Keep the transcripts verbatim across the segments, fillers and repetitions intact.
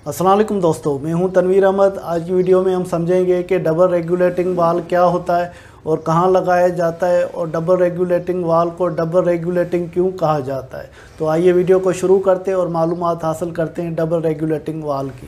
अस्सलाम वालेकुम दोस्तों, मैं हूं तनवीर अहमद। आज की वीडियो में हम समझेंगे कि डबल रेगुलेटिंग वाल्व क्या होता है और कहां लगाया जाता है और डबल रेगुलेटिंग वाल्व को डबल रेगुलेटिंग क्यों कहा जाता है। तो आइए वीडियो को शुरू करते हैं और मालूमात हासिल करते हैं डबल रेगुलेटिंग वाल्व की।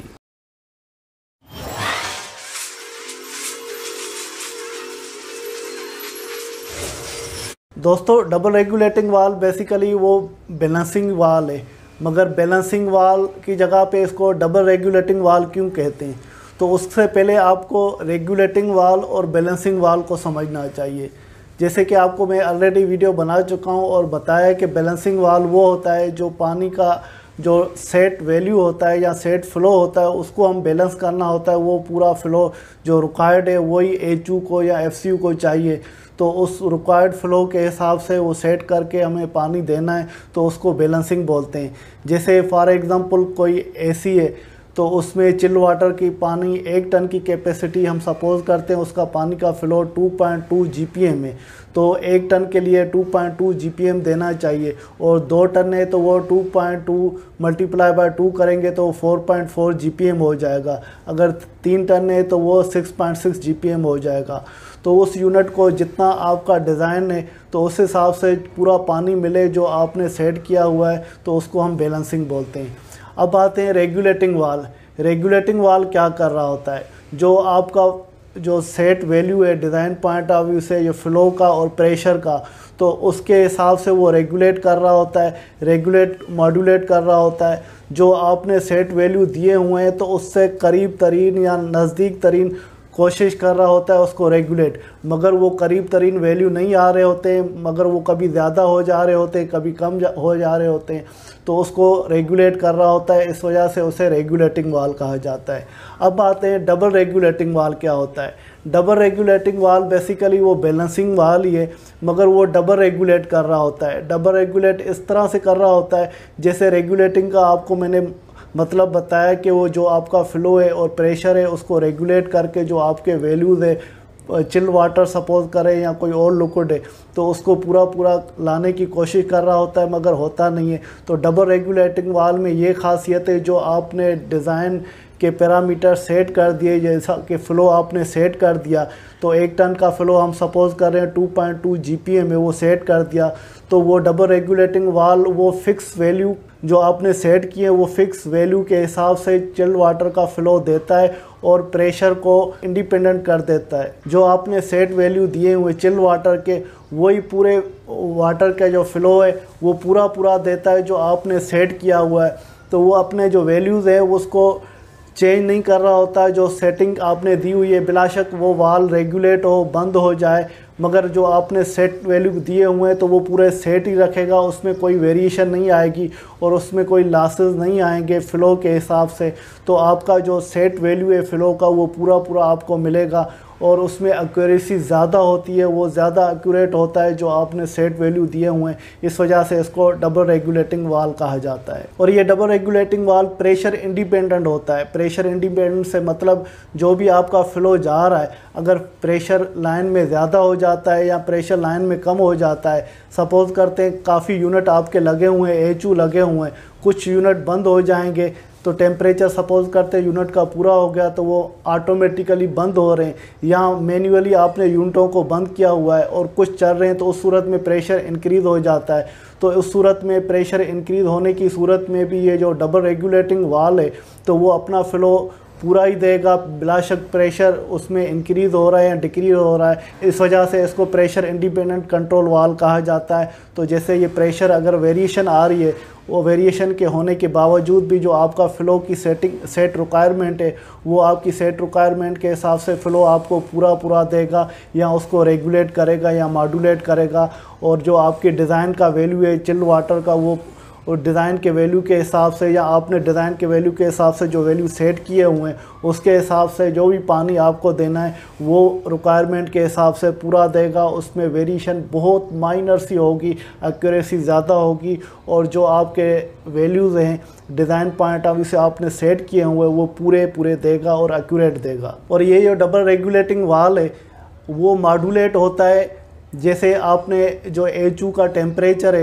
दोस्तों, डबल रेगुलेटिंग वाल्व बेसिकली वो बैलेंसिंग वाल्व है, मगर बैलेंसिंग वाल्व की जगह पे इसको डबल रेगुलेटिंग वाल्व क्यों कहते हैं। तो उससे पहले आपको रेगुलेटिंग वाल्व और बैलेंसिंग वाल्व को समझना चाहिए। जैसे कि आपको मैं ऑलरेडी वीडियो बना चुका हूं और बताया कि बैलेंसिंग वाल्व वो होता है जो पानी का जो सेट वैल्यू होता है या सेट फ़्लो होता है उसको हम बैलेंस करना होता है। वो पूरा फ़्लो जो रिक्वायर्ड है वही एच यू को या एफ सी यू को चाहिए, तो उस रिक्वायर्ड फ़्लो के हिसाब से वो सेट करके हमें पानी देना है, तो उसको बैलेंसिंग बोलते हैं। जैसे फॉर एग्ज़ाम्पल कोई एसी है तो उसमें चिल वाटर की पानी एक टन की कैपेसिटी हम सपोज़ करते हैं, उसका पानी का flow two point two G P M है, तो एक टन के लिए two point two G P M देना चाहिए। और दो टन है तो वो two point two multiply by two करेंगे तो four point four G P M हो जाएगा। अगर तीन टन है तो वो six point six G P M हो जाएगा। तो उस यूनिट को जितना आपका डिज़ाइन है तो उस हिसाब से पूरा पानी मिले जो आपने सेट किया हुआ है, तो उसको हम बैलेंसिंग बोलते हैं। अब आते हैं रेगुलेटिंग वाल्व। रेगुलेटिंग वाल्व क्या कर रहा होता है, जो आपका जो सेट वैल्यू है डिज़ाइन पॉइंट ऑफ व्यू से, ये फ़्लो का और प्रेशर का, तो उसके हिसाब से वो रेगुलेट कर रहा होता है, रेगुलेट मॉड्यूलेट कर रहा होता है। जो आपने सेट वैल्यू दिए हुए हैं तो उससे करीब तरीन या नज़दीक तरीन कोशिश कर रहा होता है उसको रेगुलेट, मगर वो करीब तरीन वैल्यू नहीं आ रहे होते हैं, मगर वो कभी ज़्यादा हो जा रहे होते हैं, कभी कम जा, हो जा रहे होते हैं, तो उसको रेगुलेट कर रहा होता है। इस वजह से उसे रेगुलेटिंग वाल्व कहा जाता है। अब आते हैं डबल रेगुलेटिंग वाल्व क्या होता है। डबल रेगुलेटिंग वाल्व बेसिकली वो बैलेंसिंग वाल्व ही है, मगर वो डबल रेगुलेट कर रहा होता है। डबल रेगुलेट इस तरह से कर रहा होता है जैसे रेगुलेटिंग का आपको मैंने मतलब बताया कि वो जो आपका फ़्लो है और प्रेशर है उसको रेगुलेट करके जो आपके वैल्यूज़ है, चिल वाटर सपोज़ करें या कोई और लिक्विड है, तो उसको पूरा पूरा लाने की कोशिश कर रहा होता है, मगर होता नहीं है। तो डबल रेगुलेटिंग वाल्व में ये खासियत है, जो आपने डिज़ाइन के पैरामीटर सेट कर दिए, जैसा कि फ़्लो आपने सेट कर दिया, तो एक टन का फ़्लो हम सपोज़ कर रहे हैं two point two G P M है, वो सेट कर दिया, तो वो डबल रेगुलेटिंग वाल्व वो फ़िक्स वैल्यू जो आपने सेट किए वो फ़िक्स वैल्यू के हिसाब से चिल्ड वाटर का फ़्लो देता है और प्रेशर को इंडिपेंडेंट कर देता है। जो आपने सेट वैल्यू दिए हुए चिल्ड वाटर के, वही पूरे वाटर का जो फ़्लो है वो पूरा पूरा देता है जो आपने सेट किया हुआ है। तो वो अपने जो वैल्यूज़ है उसको चेंज नहीं कर रहा होता है। जो सेटिंग आपने दी हुई है, बिलाशक वो वाल्व रेगुलेट हो, बंद हो जाए, मगर जो आपने सेट वैल्यू दिए हुए हैं तो वो पूरे सेट ही रखेगा, उसमें कोई वेरिएशन नहीं आएगी और उसमें कोई लॉसेस नहीं आएंगे फ़्लो के हिसाब से। तो आपका जो सेट वैल्यू है फ़्लो का वो पूरा पूरा आपको मिलेगा और उसमें एक्यूरेसी ज़्यादा होती है, वो ज़्यादा एक्यूरेट होता है जो आपने सेट वैल्यू दिए हुए हैं। इस वजह से इसको डबल रेगुलेटिंग वाल्व कहा जाता है। और ये double regulating valve pressure independent होता है। प्रेशर इंडिपेंडेंट से मतलब जो भी आपका फ़्लो जा रहा है, अगर प्रेशर लाइन में ज़्यादा हो जाता है या प्रेशर लाइन में कम हो जाता है, सपोज़ करते हैं काफ़ी यूनिट आपके लगे हुए हैं, एच यू लगे हुए हैं, कुछ यूनिट बंद हो जाएंगे, तो टेम्परेचर सपोज़ करते हैं यूनिट का पूरा हो गया तो वो ऑटोमेटिकली बंद हो रहे हैं, या मैन्युअली आपने यूनिटों को बंद किया हुआ है और कुछ चल रहे हैं, तो उस सूरत में प्रेशर इंक्रीज़ हो जाता है। तो उस सूरत में प्रेशर इंक्रीज़ होने की सूरत में भी ये जो डबल रेगुलेटिंग वाल्व है तो वो अपना फ़्लो पूरा ही देगा, बिलाशक प्रेशर उसमें इंक्रीज़ हो रहा है या डिक्रीज़ हो रहा है। इस वजह से इसको प्रेशर इंडिपेंडेंट कंट्रोल वाल्व कहा जाता है। तो जैसे ये प्रेशर अगर वेरिएशन आ रही है, वो वेरिएशन के होने के बावजूद भी जो आपका फ़्लो की सेटिंग सेट रिक्वायरमेंट है वो आपकी सेट रिक्वायरमेंट के हिसाब से फ़्लो आपको पूरा पूरा देगा, या उसको रेगुलेट करेगा या मॉड्यूलेट करेगा। और जो आपके डिज़ाइन का वैल्यू है चिल्ड वाटर का, वो और डिज़ाइन के वैल्यू के हिसाब से या आपने डिज़ाइन के वैल्यू के हिसाब से जो वैल्यू सेट किए हुए हैं उसके हिसाब से जो भी पानी आपको देना है वो रिक्वायरमेंट के हिसाब से पूरा देगा। उसमें वेरिएशन बहुत माइनर सी होगी, एक्यूरेसी ज़्यादा होगी, और जो आपके वैल्यूज़ हैं डिज़ाइन पॉइंट ऑफ व्यू से आपने सेट किए हुए वो पूरे पूरे देगा और एक्यूरेट देगा। और ये जो डबल रेगुलेटिंग वाल्व है वो मॉड्यूलेट होता है। जैसे आपने जो एच यू का टेम्परेचर है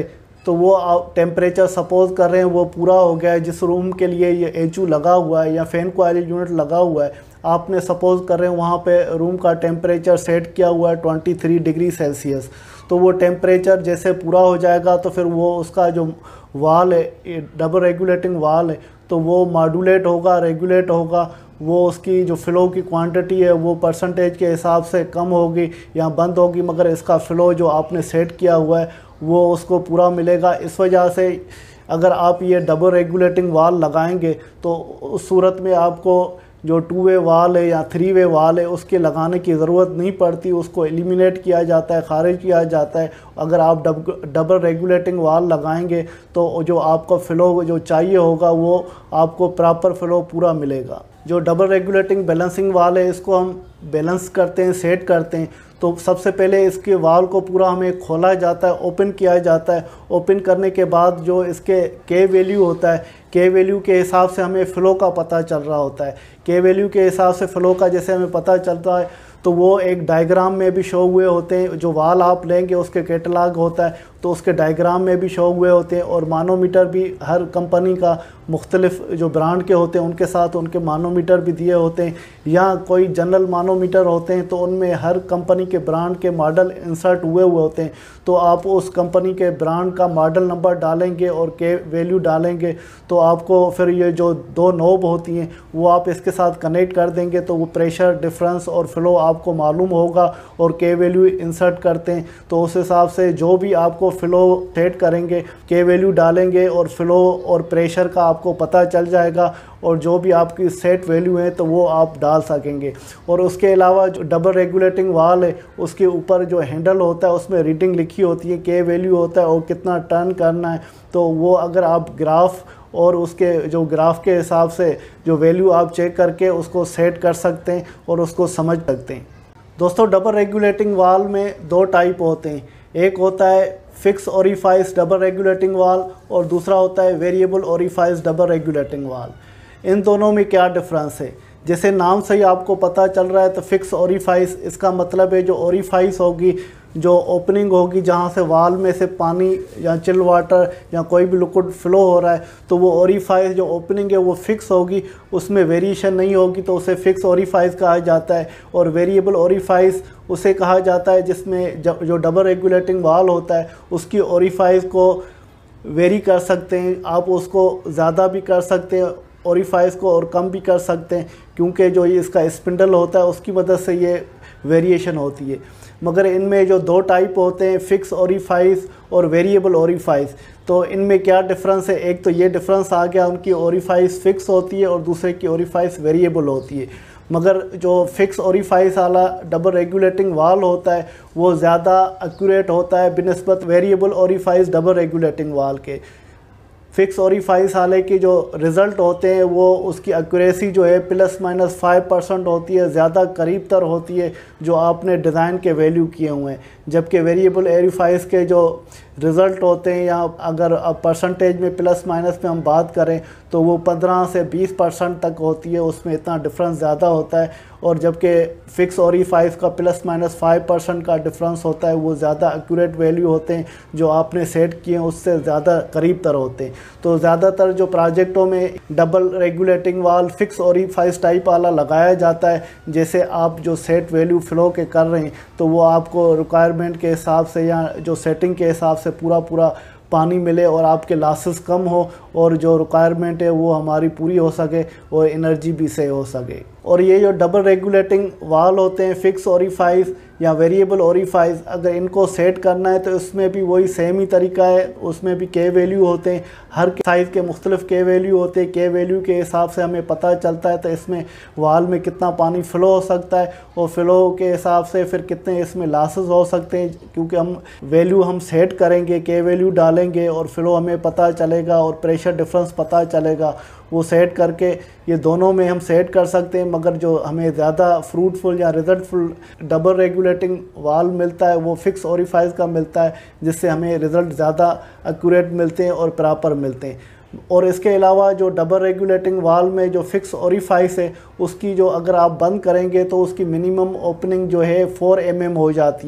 तो वो आप टेम्परेचर सपोज कर रहे हैं वो पूरा हो गया है, जिस रूम के लिए ये एच यू लगा हुआ है या फैन कॉइल यूनिट लगा हुआ है, आपने सपोज कर रहे हैं वहाँ पे रूम का टेम्परेचर सेट किया हुआ है तेईस डिग्री सेल्सियस। तो वो टेम्परेचर जैसे पूरा हो जाएगा तो फिर वो उसका जो वाल है, डबल रेगुलेटिंग वाल है, तो वो मॉड्यूलेट होगा, रेगुलेट होगा। वो उसकी जो फ़्लो की क्वांटिटी है वो परसेंटेज के हिसाब से कम होगी या बंद होगी, मगर इसका फ़्लो जो आपने सेट किया हुआ है वो उसको पूरा मिलेगा। इस वजह से अगर आप ये डबल रेगुलेटिंग वाल लगाएंगे तो उस सूरत में आपको जो टू वे वाल है या थ्री वे वाल है उसके लगाने की ज़रूरत नहीं पड़ती, उसको एलिमिनेट किया जाता है, खारिज किया जाता है। अगर आप डब डबल रेगुलेटिंग वाल लगाएंगे तो जो आपको फ़्लो जो चाहिए होगा वो आपको प्रॉपर फ़्लो पूरा मिलेगा। जो डबल रेगुलेटिंग बैलेंसिंग वाल है इसको हम बैलेंस करते हैं, सेट करते हैं, तो सबसे पहले इसके वाल को पूरा हमें खोला जाता है, ओपन किया जाता है। ओपन करने के बाद जो इसके के वैल्यू होता है, के वैल्यू के हिसाब से हमें फ़्लो का पता चल रहा होता है। के वैल्यू के हिसाब से फ़्लो का जैसे हमें पता चलता है तो वो एक डायग्राम में भी शो हुए होते हैं। जो वाल आप लेंगे उसके कैटलॉग होता है तो उसके डायग्राम में भी शो हुए होते हैं। और मानोमीटर भी हर कंपनी का मुख्तलिफ जो ब्रांड के होते हैं उनके साथ उनके मानोमीटर भी दिए होते हैं, या कोई जनरल मानोमीटर होते हैं तो उनमें हर कंपनी के ब्रांड के मॉडल इंसर्ट हुए हुए होते हैं। तो आप उस कंपनी के ब्रांड का मॉडल नंबर डालेंगे और के वैल्यू डालेंगे तो आपको फिर ये जो दो नोब होती हैं वो आप इसके साथ कनेक्ट कर देंगे तो वो प्रेशर डिफरेंस और फ़्लो आपको मालूम होगा। और के वैल्यू इंसर्ट करते हैं तो उस हिसाब से जो भी आपको फ़्लो सेट करेंगे, के वैल्यू डालेंगे और फ़्लो और प्रेशर का आपको पता चल जाएगा, और जो भी आपकी सेट वैल्यू है तो वो आप डाल सकेंगे। और उसके अलावा जो डबल रेगुलेटिंग वाल है उसके ऊपर जो हैंडल होता है उसमें रीडिंग लिखी होती है, के वैल्यू होता है और कितना टर्न करना है। तो वो अगर आप ग्राफ और उसके जो ग्राफ के हिसाब से जो वैल्यू आप चेक करके उसको सेट कर सकते हैं और उसको समझ सकते हैं। दोस्तों, डबल रेगुलेटिंग वाल में दो टाइप होते हैं, एक होता है फिक्स ओरिफाइस डबल रेगुलेटिंग वाल और दूसरा होता है वेरिएबल ओरिफाइस डबल रेगुलेटिंग वाल। इन दोनों में क्या डिफरेंस है? जैसे नाम से ही आपको पता चल रहा है तो फिक्स ओरिफाइस, इसका मतलब है जो ओरिफाइस होगी, जो ओपनिंग होगी जहाँ से वाल में से पानी या चिल वाटर या कोई भी लिक्विड फ़्लो हो रहा है, तो वो ओरिफाइस जो ओपनिंग है वो फिक्स होगी, उसमें वेरिएशन नहीं होगी, तो उसे फिक्स ओरिफाइस कहा जाता है। और वेरिएबल ओरिफाइस उसे कहा जाता है जिसमें जो डबल रेगुलेटिंग वाल होता है उसकी ओरिफाइस को वेरी कर सकते हैं, आप उसको ज़्यादा भी कर सकते हैं ओरिफाइस को और कम भी कर सकते हैं, क्योंकि जो ये इसका स्पिंडल होता है उसकी मदद से ये वेरिएशन होती है। मगर इनमें जो दो टाइप होते हैं, फिक्स ओरिफाइस और वेरिएबल ओरिफाइस, तो इनमें क्या डिफरेंस है? एक तो ये डिफरेंस आ गया, उनकी ओरिफाइस फिक्स होती है और दूसरे की ओरिफाइस वेरिएबल होती है। मगर जो फिक्स ओरिफाइस वाला डबल रेगुलेटिंग वाल होता है वो ज़्यादा एक्यूरेट होता है बिनिस्बत variable orifice double regulating valve के। फिक्स ओरिफाइस वाले के जो रिज़ल्ट होते हैं वो उसकी एक्यूरेसी जो है प्लस माइनस फाइव परसेंट होती है, ज़्यादा करीब तर होती है जो आपने डिज़ाइन के वैल्यू किए हुए हैं। जबकि वेरिएबल ओरिफाइस के जो रिज़ल्ट होते हैं, या अगर अब परसेंटेज में प्लस माइनस में हम बात करें तो वो पंद्रह से बीस परसेंट तक होती है, उसमें इतना डिफरेंस ज़्यादा होता है। और जबकि फ़िक्स ओरिफाइस का प्लस माइनस फाइव परसेंट का डिफरेंस होता है, वो ज़्यादा एक्यूरेट वैल्यू होते हैं, जो आपने सेट किए हैं उससे ज़्यादा करीब तर होते हैं। तो ज़्यादातर जो प्रोजेक्टों में double regulating valve fix orifice type वाला लगाया जाता है, जैसे आप जो सेट वैल्यू फ़्लो के कर रहे हैं तो वो आपको रिक्वायरमेंट के हिसाब से या जो सेटिंग के हिसाब से पूरा पूरा पानी मिले और आपके लॉसेस कम हो और जो रिक्वायरमेंट है वो हमारी पूरी हो सके और एनर्जी भी सेव हो सके। और ये जो डबल रेगुलेटिंग वाल होते हैं, फिक्स ओरिफाइस या वेरिएबल ओरिफाइस, अगर इनको सेट करना है तो इसमें भी वही सेम ही तरीका है, उसमें भी के वैल्यू होते हैं, हर साइज़ के मुख्तलिफ के वैल्यू होते हैं। के वैल्यू के हिसाब से हमें पता चलता है तो इसमें वाल में कितना पानी फ़्लो हो सकता है और फ़्लो के हिसाब से फिर कितने इसमें लॉसेस हो सकते हैं, क्योंकि हम वैल्यू हम सेट करेंगे, के वैल्यू डालेंगे और फ़्लो हमें पता चलेगा और प्रेशर डिफरेंस पता चलेगा। वो सेट करके ये दोनों में हम सेट कर सकते हैं, मगर जो हमें ज़्यादा फ्रूटफुल या रिज़ल्टफुल डबल रेगुलेटिंग वाल मिलता है वो फिक्स ओरिफाइस का मिलता है, जिससे हमें रिज़ल्ट ज़्यादा एक्यूरेट मिलते हैं और प्रॉपर मिलते हैं। और इसके अलावा जो डबल रेगुलेटिंग वाल में जो फिक्स ओरिफाइस है उसकी जो अगर आप बंद करेंगे तो उसकी मिनिमम ओपनिंग जो है फोर एम एम हो जाती है,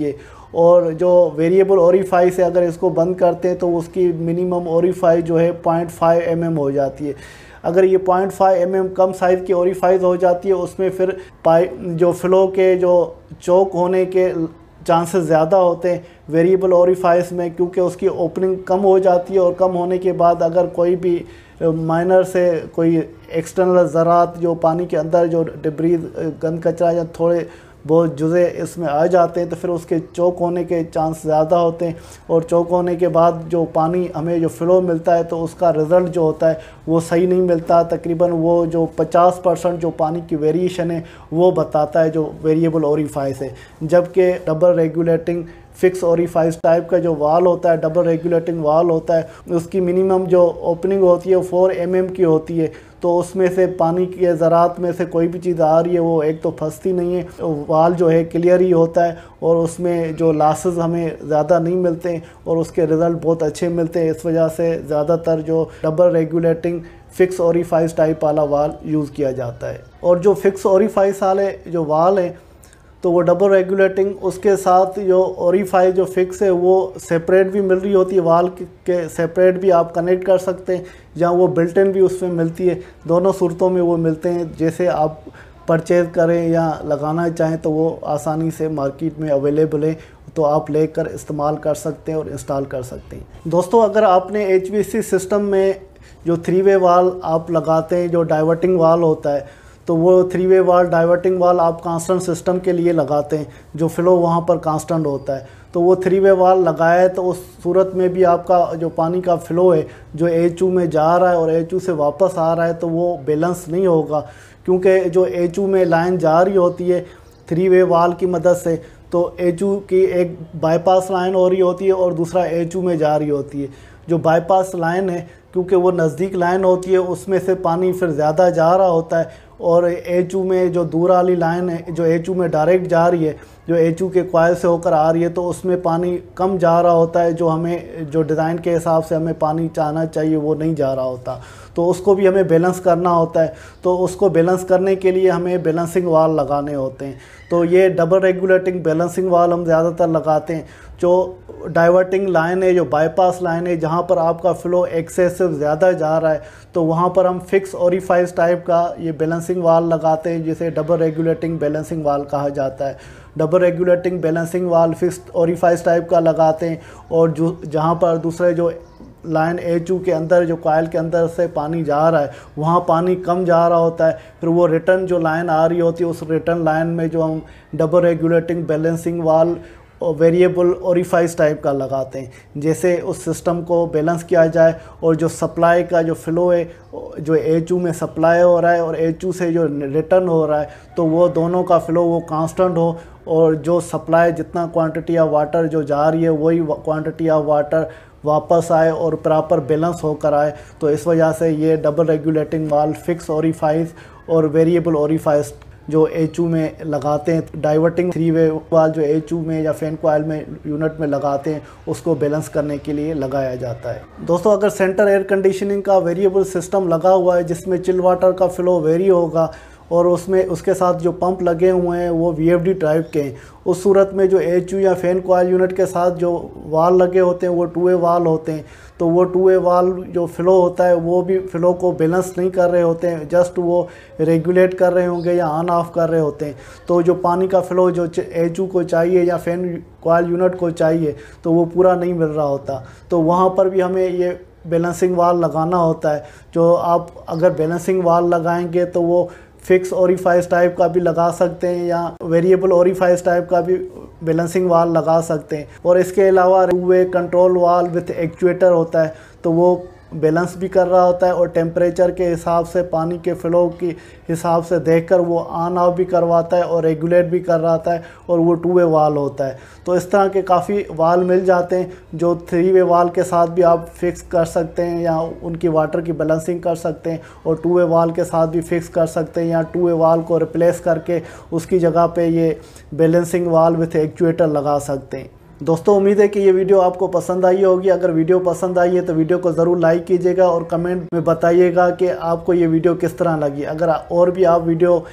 और जो वेरिएबल ओरिफाइस है अगर इसको बंद करते हैं तो उसकी मिनिमम ओरिफाइस जो है पॉइंट फाइव एम एम हो जाती है। अगर ये पॉइंट फाइव एम एम कम साइज़ की ओरिफाइस हो जाती है उसमें फिर पाइप जो फ्लो के जो चौक होने के चांसेस ज़्यादा होते हैं वेरिएबल ओरिफाइस में, क्योंकि उसकी ओपनिंग कम हो जाती है और कम होने के बाद अगर कोई भी माइनर से कोई एक्सटर्नल ज़रात जो पानी के अंदर जो डिब्रीज गंद कचरा या थोड़े बहुत जुज़े इसमें आ जाते हैं तो फिर उसके चौक होने के चांस ज़्यादा होते हैं और चौक होने के बाद जो पानी हमें जो फ़्लो मिलता है तो उसका रिज़ल्ट जो होता है वो सही नहीं मिलता। तकरीबन वो जो पचास परसेंट जो पानी की वेरिएशन है वो बताता है जो वेरिएबल ओरिफाइस है, जबकि double regulating fix orifice type का जो वाल होता है, डबल रेगुलेटिंग वाल होता है, उसकी मिनिमम जो ओपनिंग होती है वो फोर एम एम की होती है। तो उसमें से पानी के ज़रात में से कोई भी चीज़ आ रही है वो एक तो फंसती नहीं है, वाल जो है क्लियर ही होता है और उसमें जो लॉसेस हमें ज़्यादा नहीं मिलते हैं और उसके रिज़ल्ट बहुत अच्छे मिलते हैं। इस वजह से ज़्यादातर जो double regulating fix orifice type वाला वाल यूज़ किया जाता है। और जो फिक्स ओरिफाइस वाले जो वाल हैं तो वो डबल रेगुलेटिंग उसके साथ जो ओरिफाइस जो फिक्स है वो सेपरेट भी मिल रही होती है, वाल के सेपरेट भी आप कनेक्ट कर सकते हैं या वो बिल्ट इन भी उसमें मिलती है। दोनों सूरतों में वो मिलते हैं, जैसे आप परचेज़ करें या लगाना चाहें तो वो आसानी से मार्केट में अवेलेबल है, तो आप लेकर इस्तेमाल कर सकते हैं और इंस्टॉल कर सकते हैं। दोस्तों अगर आपने एच वी सी सिस्टम में जो थ्री वे वाल आप लगाते हैं जो डाइवर्टिंग वाल होता है तो वो थ्री वे वाल डाइवर्टिंग वाल आप कांस्टेंट सिस्टम के लिए लगाते हैं जो फ़्लो वहाँ पर कांस्टेंट होता है। तो वो थ्री वे वाल लगाए तो उस सूरत में भी आपका जो पानी का फ़्लो है जो एच यू में जा रहा है और एच यू से वापस आ रहा है तो वो बैलेंस नहीं होगा, क्योंकि जो एच यू में लाइन जा रही होती है थ्री वे वाल की मदद से तो एच यू की एक बाईपास लाइन हो रही होती है और दूसरा एच यू में जा रही होती है। जो बाईपास लाइन है क्योंकि वो नज़दीक लाइन होती है उसमें से पानी फिर ज़्यादा जा रहा होता है और एच यू में जो दूर वाली लाइन है जो एच यू में डायरेक्ट जा रही है जो एच यू के कॉइल से होकर आ रही है तो उसमें पानी कम जा रहा होता है, जो हमें जो डिज़ाइन के हिसाब से हमें पानी चाहना चाहिए वो नहीं जा रहा होता, तो उसको भी हमें बैलेंस करना होता है। तो उसको बैलेंस करने के लिए हमें बैलेंसिंग वाल लगाने होते हैं। तो ये डबल रेगुलेटिंग बैलेंसिंग वाल हम ज़्यादातर लगाते हैं। जो डाइवर्टिंग लाइन है जो बाईपास लाइन है जहाँ पर आपका फ़्लो एक्सेसिव ज़्यादा जा रहा है तो वहाँ पर हम फिक्स ओरिफाइस टाइप का ये बैलेंसिंग वाल लगाते हैं, जिसे डबल रेगुलेटिंग बैलेंसिंग वाल कहा जाता है। Double regulating balancing valve fix orifice type का लगाते हैं और जो जहाँ पर दूसरे जो लाइन एच यू के अंदर जो कॉइल के अंदर से पानी जा रहा है वहाँ पानी कम जा रहा होता है, फिर वो रिटर्न जो लाइन आ रही होती है उस रिटर्न लाइन में जो हम डबल रेगुलेटिंग बैलेंसिंग वाल और वेरिएबल ओरिफाइस टाइप का लगाते हैं, जैसे उस सिस्टम को बैलेंस किया जाए और जो सप्लाई का जो फ़्लो है जो एच यू में सप्लाई हो रहा है और एच यू से जो रिटर्न हो रहा है तो वो दोनों का फ़्लो वो कांस्टेंट हो और जो सप्लाई जितना क्वांटिटी ऑफ वाटर जो जा रही है वही क्वांटिटी ऑफ वाटर वापस आए और प्रॉपर बैलेंस होकर आए। तो इस वजह से ये double regulating valve fix orifice और वेरिएबल ओरिफाइस जो एच यू में लगाते हैं, डाइवर्टिंग थ्री वे वाल जो एच यू में या फैन कॉइल में यूनिट में लगाते हैं उसको बैलेंस करने के लिए लगाया जाता है। दोस्तों अगर सेंटर एयर कंडीशनिंग का वेरिएबल सिस्टम लगा हुआ है जिसमें चिल वाटर का फ़्लो वेरी होगा और उसमें उसके साथ जो पंप लगे हुए हैं वो वी एफ डी टाइप के हैं, उस सूरत में जो एच यू या फैन कॉइल यूनिट के साथ जो वाल लगे होते हैं वो टू वे वाल होते हैं। तो वो टू वे वाल जो फ़्लो होता है वो भी फ़्लो को बैलेंस नहीं कर रहे होते हैं, जस्ट वो रेगुलेट कर रहे होंगे या ऑन ऑफ कर रहे होते हैं। तो जो पानी का फ़्लो जो एच यू को चाहिए या फैन कॉइल यूनिट को चाहिए तो वो पूरा नहीं मिल रहा होता। तो वहाँ पर भी हमें ये बैलेंसिंग वाल लगाना होता है। जो आप अगर बैलेंसिंग वाल लगाएंगे तो वो फिक्स ओरिफाइस टाइप का भी लगा सकते हैं या वेरिएबल ओरिफाइस टाइप का भी बैलेंसिंग वाल लगा सकते हैं। और इसके अलावा two way control valve with actuator होता है तो वो बैलेंस भी कर रहा होता है और टेम्परेचर के हिसाब से पानी के फ़्लो की हिसाब से देखकर वो ऑन ऑफ भी करवाता है और रेगुलेट भी कर रहा है और वो टू वे वाल होता है। तो इस तरह के काफ़ी वाल मिल जाते हैं जो थ्री वे वाल के साथ भी आप फिक्स कर सकते हैं या उनकी वाटर की बैलेंसिंग कर सकते हैं और टू वे वाल के साथ भी फिक्स कर सकते हैं या टू वे वाल को रिप्लेस करके उसकी जगह पे ये बैलेंसिंग वाल विथ एक्चुएटर लगा सकते हैं। दोस्तों उम्मीद है कि ये वीडियो आपको पसंद आई होगी। अगर वीडियो पसंद आई है तो वीडियो को ज़रूर लाइक कीजिएगा और कमेंट में बताइएगा कि आपको ये वीडियो किस तरह लगी। अगर और भी आप वीडियो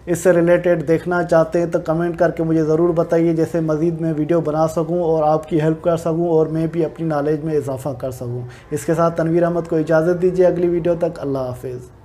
इससे रिलेटेड देखना चाहते हैं तो कमेंट करके मुझे ज़रूर बताइए, जैसे मज़ीद मैं वीडियो बना सकूं और आपकी हेल्प कर सकूं और मैं भी अपनी नॉलेज में इजाफ़ा कर सकूं। इसके साथ तनवीर अहमद को इजाज़त दीजिए, अगली वीडियो तक अल्लाह हाफिज़।